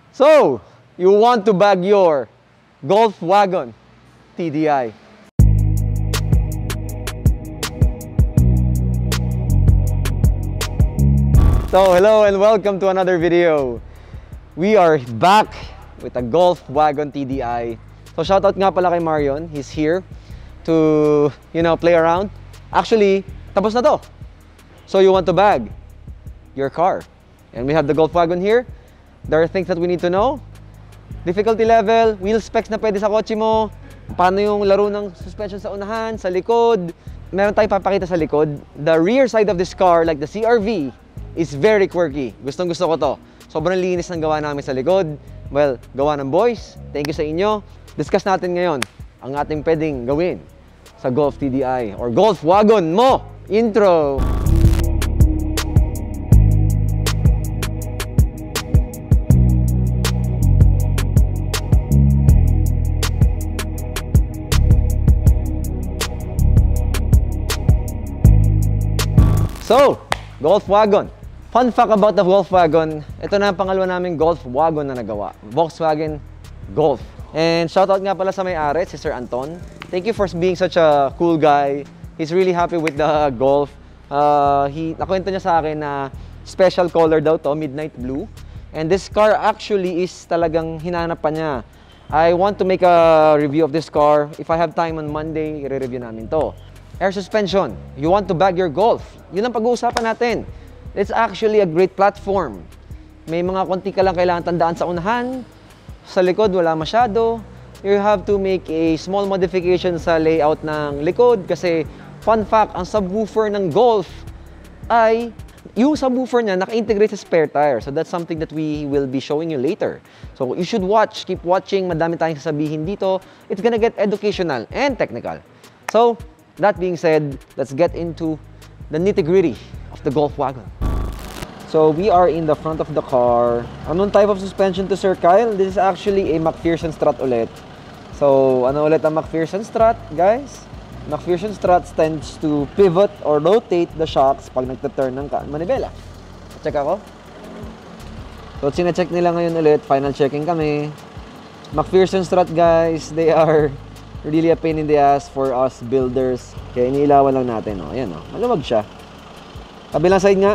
So, you want to bag your Golf Wagon TDI. So, hello and welcome to another video. We are back with a Golf Wagon TDI. So, shoutout nga pala kay Marion. He's here to, play around. Actually, tapos na to. So, you want to bag your car. And we have the Golf Wagon here. There are things that we need to know. Difficulty level, wheel specs na pwede sa kotse mo, paano yung laro ng suspension sa unahan, sa likod. Meron tayong papakita sa likod. The rear side of this car, like the CR-V, is very quirky. Gustong-gusto ko to. Sobrang linis ng gawa namin sa likod. Well, gawa ng boys. Thank you sa inyo. Discuss natin ngayon ang ating pwedeng gawin sa Golf TDI or Golf Wagon mo. Intro! So, Golf Wagon. Fun fact about the Golf Wagon, ito na ang pangalawa naming Golf Wagon na nagawa. Volkswagen Golf. And shoutout nga pala sa may-ari, si Sir Anton. Thank you for being such a cool guy. He's really happy with the Golf. Nakwento niya sa akin na special color daw to, midnight blue. And this car actually is talagang hinanap pa niya. I want to make a review of this car. If I have time on Monday, i-review namin to. Air suspension. You want to bag your Golf. Yun ang pag-uusapan natin. It's actually a great platform. May mga konti ka lang kailangan tandaan sa unahan. Sa likod, wala masyado. You have to make a small modification sa layout ng likod kasi fun fact, ang subwoofer ng Golf ay yung subwoofer niya naka-integrate sa spare tire. So that's something that we will be showing you later. So you should watch, keep watching. Madami tayong sasabihin dito. It's gonna get educational and technical. So, that being said, let's get into the nitty-gritty of the Golf Wagon. So, we are in the front of the car. Anong type of suspension to Sir Kyle? This is actually a McPherson strut ulit. So, ano ulit ang McPherson strut, guys? McPherson strut tends to pivot or rotate the shocks pag nagta-turn ng manibela. Check ako. So, sine-check nila ngayon ulit. Final checking kami. McPherson strut, guys, they are really a pain in the ass for us builders. Kaya iniilawan lang natin. O, ayan o. Maluwag siya. Kabilang side nga.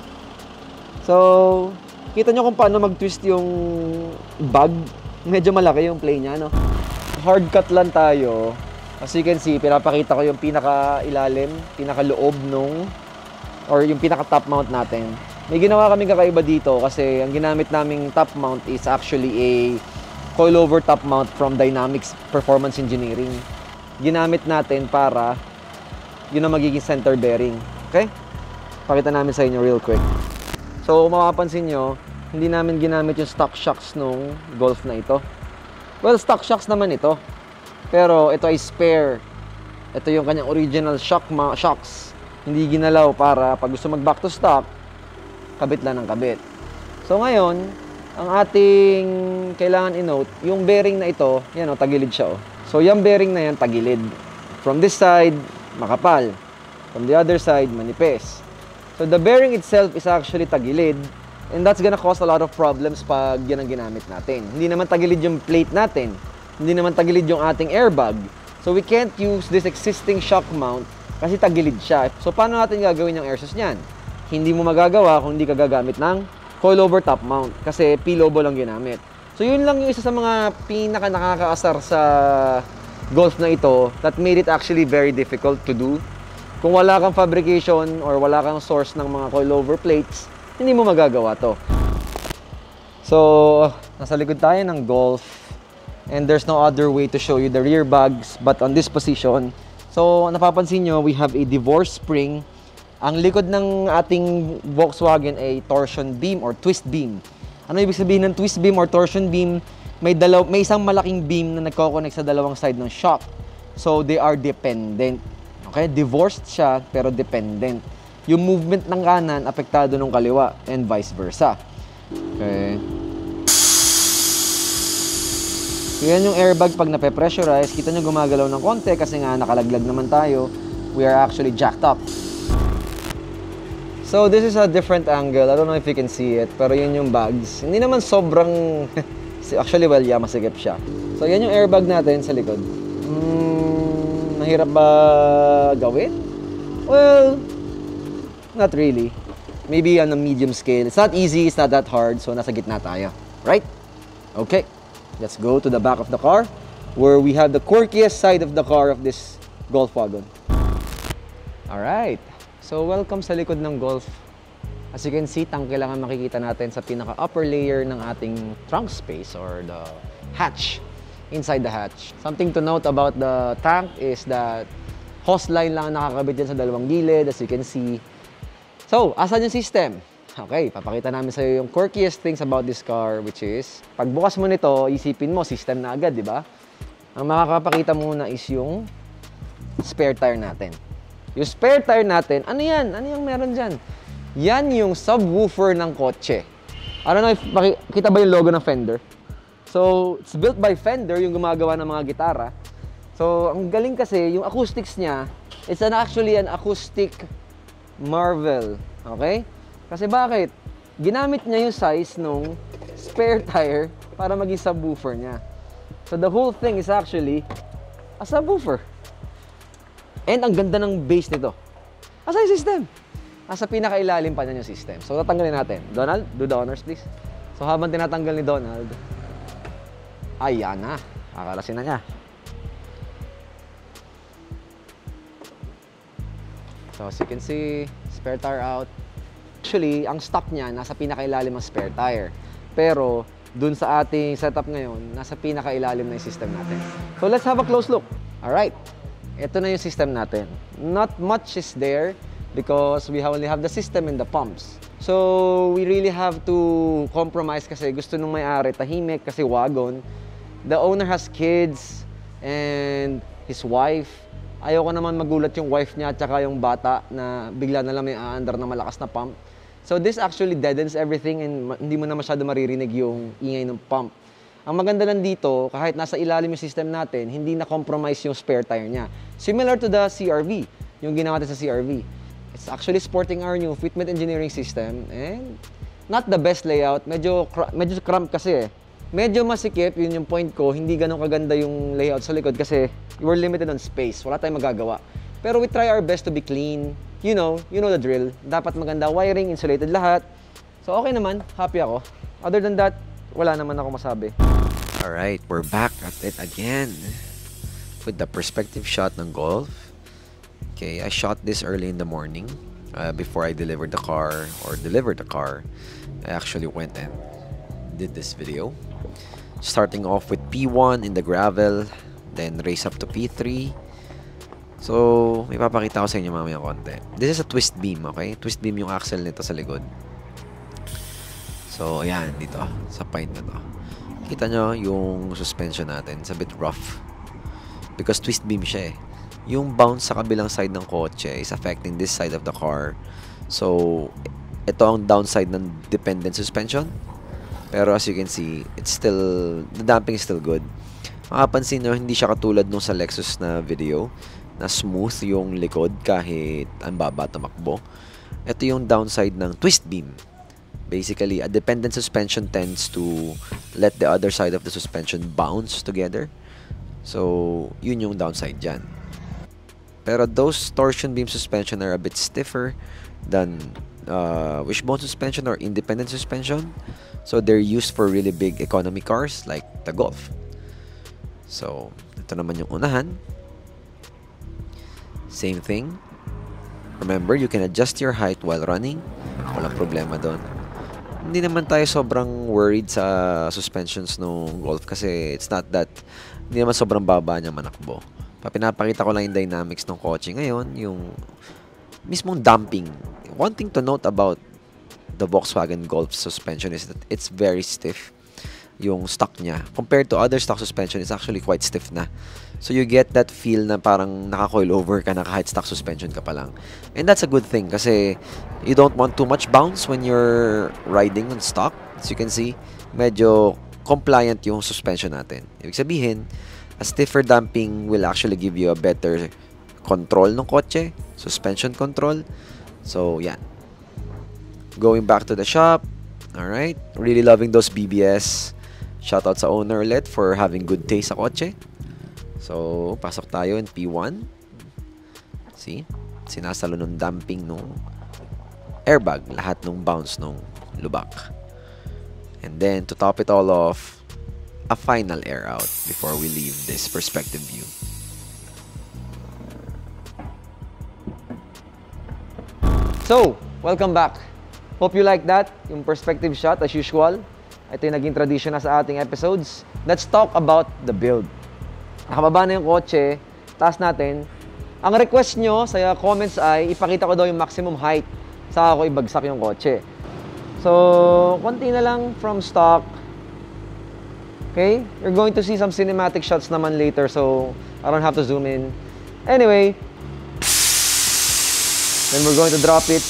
So, kita nyo kung paano mag-twist yung bag. Medyo malaki yung play niya, no? Hard cut lang tayo. As you can see, pinapakita ko yung pinaka-ilalim, pinaka-loob nung, or yung pinaka-top mount natin. May ginawa kami kakaiba dito kasi ang ginamit naming top mount is actually a coilover top mount from Dynamics Performance Engineering. Ginamit natin para yun ang magiging center bearing. Okay? Pakita namin sa inyo real quick. So, mapapansin nyo, hindi namin ginamit yung stock shocks nung Golf na ito. Well, stock shocks naman ito. Pero ito ay spare. Ito yung kanyang original shocks. Hindi ginalaw para pag gusto mag-back to stock, kabit lang ng kabit. So, ngayon, ang ating kailangan i-note, yung bearing na ito, yan o, tagilid siya o. So, yung bearing na yan, tagilid. From this side, makapal. From the other side, manipis. So, the bearing itself is actually tagilid. And that's gonna cause a lot of problems pag yan ang ginamit natin. Hindi naman tagilid yung plate natin. Hindi naman tagilid yung ating airbag. So, we can't use this existing shock mount kasi tagilid siya. So, paano natin gagawin yung air sus niyan? Hindi mo magagawa kung hindi ka gagamit ng coilover top mount kasi P-lobo lang ginamit. So yun lang yung isa sa mga pinaka-nakakaasar sa Golf na ito that made it actually very difficult to do. Kung wala kang fabrication or wala kang source ng mga coilover plates, hindi mo magagawa to. So, nasa likod tayo ng Golf and there's no other way to show you the rear bags but on this position. So, napapansin nyo, we have a divorce spring. Ang likod ng ating Volkswagen ay torsion beam or twist beam. Ano ibig sabihin ng twist beam or torsion beam? May isang malaking beam na nagko-connect sa dalawang side ng shock. So, they are dependent. Okay? Divorced siya, pero dependent. Yung movement ng kanan, apektado ng kaliwa, and vice versa. Okay? So, yan yung airbag pag nape-pressurize. Kita nyo gumagalaw ng konti kasi nga nakalaglag naman tayo. We are actually jacked up. So, this is a different angle. I don't know if you can see it, pero yun yung bags. Hindi naman sobrang... Actually, well, yeah, masigip siya. So, yan yung airbag natin sa likod. Mahirap ba gawin? Well, not really. Maybe on a medium scale. It's not easy, it's not that hard, so nasa gitna tayo. Right? Okay. Let's go to the back of the car, where we have the quirkiest side of the car of this Golf wagon. Alright. So, welcome sa likod ng Golf. As you can see, tangke lang ang makikita natin sa pinaka-upper layer ng ating trunk space or the hatch, inside the hatch. Something to note about the tank is that hose line lang ang nakakabit dyan sa dalawang gilid, as you can see. So, asan yung system? Okay, papakita namin sa iyo yung quirkiest things about this car, which is, pagbukas mo nito, isipin mo, system na agad, di ba? Ang makakapakita muna is yung spare tire natin. Yung spare tire natin, ano yan? Ano yung meron dyan? Yan yung subwoofer ng kotse. I don't know if makikita ba yung logo ng Fender? So, it's built by Fender, yung gumagawa ng mga gitara. So, ang galing kasi, yung acoustics niya, it's actually an acoustic marvel. Okay? Kasi bakit? Ginamit niya yung size nung spare tire para maging subwoofer niya. So, the whole thing is actually a subwoofer. And ang ganda ng bass nito. Asa yung system? Asa pinakailalim pa niya yung system. So, tatanggalin natin. Donald, do the honors please. So, habang tinatanggal ni Donald, ayan na. Kakalasin na niya. So, as you can see, spare tire out. Actually, ang stock niya, nasa pinakailalim ang spare tire. Pero, dun sa ating setup ngayon, nasa pinakailalim na yung system natin. So, let's have a close look. Alright. Ito na yung system natin. Not much is there because we only have the system and the pumps. So, we really have to compromise kasi gusto nung may-ari tahimik kasi wagon. The owner has kids and his wife. Ayoko naman magulat yung wife niya at saka yung bata na bigla na lang may aandar na malakas na pump. So, this actually deadens everything and hindi mo na masyado maririnig yung ingay ng pump. Ang maganda lang dito, kahit nasa ilalim yung system natin, hindi na-compromise yung spare tire niya. Similar to the CR-V, yung ginawa natin sa CR-V. It's actually sporting our new fitment engineering system and not the best layout. Medyo cramped kasi eh. Medyo masikip, yun yung point ko. Hindi ganun kaganda yung layout sa likod kasi we're limited on space. Wala tayong magagawa. Pero we try our best to be clean. You know the drill. Dapat maganda wiring, insulated lahat. So okay naman, happy ako. Other than that, wala naman ako masabi. Alright, we're back at it again with the perspective shot ng Golf. Okay, I shot this early in the morning before I delivered the car I actually went and did this video. Starting off with P1 in the gravel, then race up to P3. So, may papakita ko sa inyo mamaya konti. This is a twist beam, okay? Twist beam yung axle nito sa likod. So, ayan, dito, sa point na to. Kita nyo yung suspension natin. It's a bit rough. Because twist beam siya eh. Yung bounce sa kabilang side ng kotse is affecting this side of the car. So, ito ang downside ng dependent suspension. Pero as you can see, it's still, the damping is still good. Makapansin nyo, hindi siya katulad nung sa Lexus na video, na smooth yung likod kahit ang baba tumakbo. Ito yung downside ng twist beam. Basically, a dependent suspension tends to let the other side of the suspension bounce together. So, yun yung downside dyan. Pero those torsion beam suspension are a bit stiffer than wishbone suspension or independent suspension. So, they're used for really big economy cars like the Golf. So, ito naman yung unahan. Same thing. Remember, you can adjust your height while running. Walang problema doon. Hindi naman tayo sobrang worried sa suspensions ng Golf kasi it's not that, hindi naman sobrang baba niya manakbo. Pinapakita ko lang yung dynamics ng kotse ngayon, yung mismong damping. One thing to note about the Volkswagen Golf suspension is that it's very stiff. Yung stock niya. Compared to other stock suspension, it's actually quite stiff na. So you get that feel na parang naka-coil over ka na kahit stock suspension ka pa lang. And that's a good thing kasi you don't want too much bounce when you're riding on stock. As you can see, medyo compliant yung suspension natin. Ibig sabihin, a stiffer damping will actually give you a better control ng kotse, suspension control. So, yan. going back to the shop. Alright, really loving those BBS. Shoutout sa owner ulit for having good taste sa kotse. So, pasok tayo in P1. See? Sinasalo nung damping nung airbag, lahat nung bounce nung lubak. And then, to top it all off, a final air out before we leave this perspective view. So, welcome back. Hope you like that, yung perspective shot as usual. Ito yung naging tradition na sa ating episodes. Let's talk about the build. Nakababa na yung kotse, taas natin. Ang request nyo sa comments ay ipakita ko daw yung maximum height saka ako ibagsak yung kotse. So, konti na lang from stock. Okay? You're going to see some cinematic shots naman later, so I don't have to zoom in. Anyway, then we're going to drop it.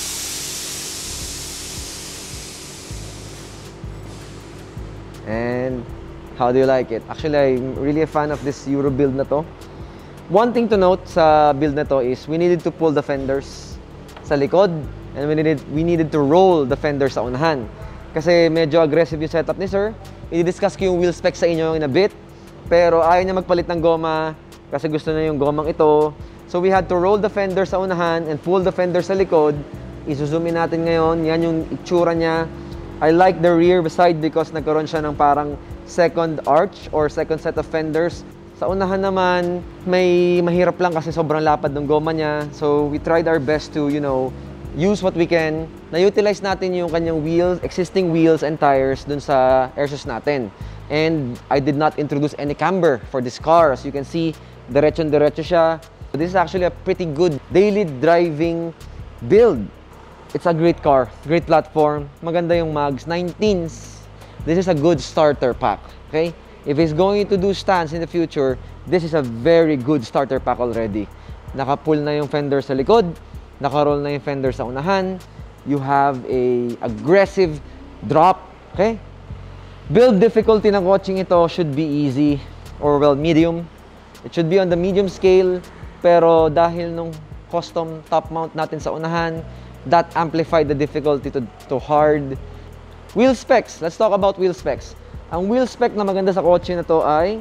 And how do you like it? Actually, I'm really a fan of this Euro build na to. One thing to note sa build na to is we needed to pull the fenders sa likod and we needed to roll the fenders sa unahan. Kasi medyo aggressive yung setup ni sir. I-discuss ko yung wheel specs sa inyo in a bit. Pero ayaw niya magpalit ng goma kasi gusto na yung gomang ito. So we had to roll the fenders sa unahan and pull the fenders sa likod. I-zoom in natin ngayon. Yan yung itsura niya. I like the rear side because nagkaroon siya ng parang second arch or second set of fenders. Sa unahan naman, may mahirap lang kasi sobrang lapad ng goma niya. So we tried our best to, you know, use what we can. Na-utilize natin yung kanyang wheels, existing wheels and tires dun sa airsus natin. And I did not introduce any camber for this car. As you can see, diretso-diretso siya. This is actually a pretty good daily driving build. It's a great car, great platform, maganda yung mags, 19s. This is a good starter pack, okay? If it's going to do stunts in the future, this is a very good starter pack already. Naka-pull na yung fender sa likod, naka-roll na yung fender sa unahan, you have a aggressive drop, okay? Build difficulty ng coaching ito should be easy or well, medium. It should be on the medium scale, pero dahil nung custom top mount natin sa unahan, that amplified the difficulty to hard. Wheel specs. Let's talk about wheel specs. Ang wheel spec na maganda sa kotse na to ay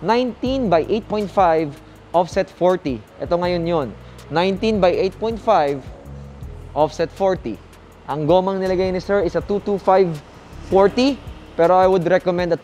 19 by 8.5 offset 40. Ito ngayon yun. 19 by 8.5 offset 40. Ang gomang nilagay ni sir is a 225/40, pero I would recommend a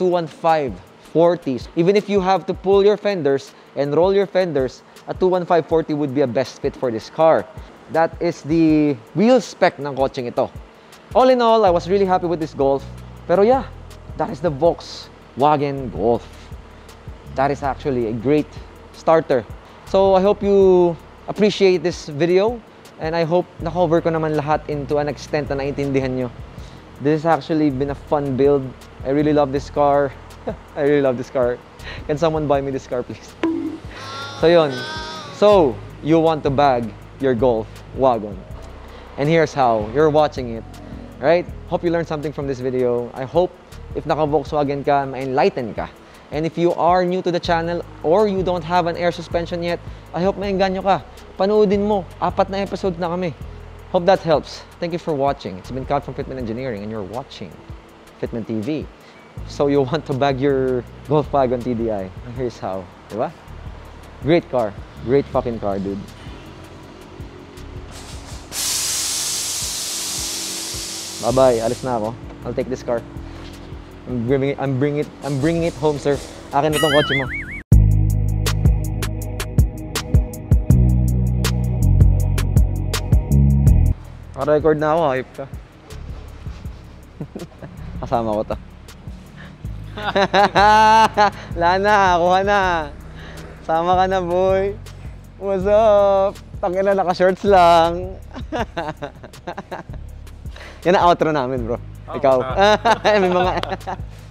215/40. Even if you have to pull your fenders and roll your fenders, a 215/40 would be a best fit for this car. That is the wheel spec ng kotseng ito. All in all, I was really happy with this Golf. Pero yeah, that is the Volkswagen Golf. That is actually a great starter. So I hope you appreciate this video. And I hope na-cover ko naman lahat into an extent na naintindihan nyo. This has actually been a fun build. I really love this car. I really love this car. Can someone buy me this car, please? So yun. So, you want to bag your Golf wagon. And here's how. You're watching it. Right? Hope you learned something from this video. I hope if naka-Volkswagen ka, ma-enlighten ka. And if you are new to the channel or you don't have an air suspension yet, I hope maengganyo ka. Panoodin mo. 4 na episodes na kami. Hope that helps. Thank you for watching. It's been Cal from Fitment Engineering and you're watching Fitment TV. So you want to bag your Volkswagen TDI. And here's how. Diba? Great car. Great fucking car, dude. Bye-bye. Alis na ako. I'll take this car. I'm bringing it home, sir. Akin itong kotse mo. Naka-record na ako, hype ka. Kasama ko to. Lana, kuha na. Sama ka na, boy. What's up? Tangina, naka-shorts lang. Yan ang outro namin, bro. Ikaw. May mga